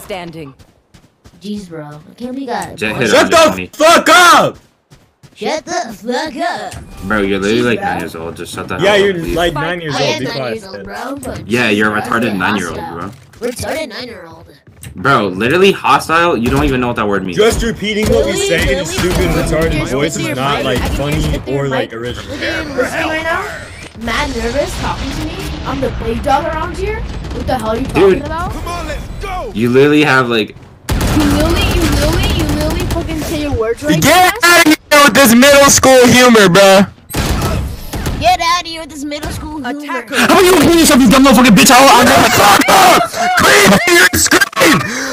standing. Jeez, bro. I can't be God. Jet hit Shut the 120. fuck up! Shut the fuck up. Bro, you're literally Jeez, like bro. 9 years old. Just shut the hell Yeah, up, you're please. like 9 years I old. am Be 9 quiet. years old, bro. But Yeah, jeez, you're a bro, retarded that's 9-year-old, hostile. bro. Retarded 9-year-old. Bro, literally hostile? You don't even know what that word means. Just repeating what we Really? say in a Really? stupid, Really? retarded Just voice look is at not your like mic. I funny can just look at or your like mic. original. Look at him listening right now. Mad nervous talking to me. I'm the big dog around here. What the hell are you talking Dude. about? Come on, let's go. You literally have like... You literally fucking say your words right Get out of here with this middle school humor, bruh. Get out of here with this middle school humor. Attacker. How are you kidding yourself, you dumb motherfucking bitch? I'm gonna fuck up! Scream! Scream!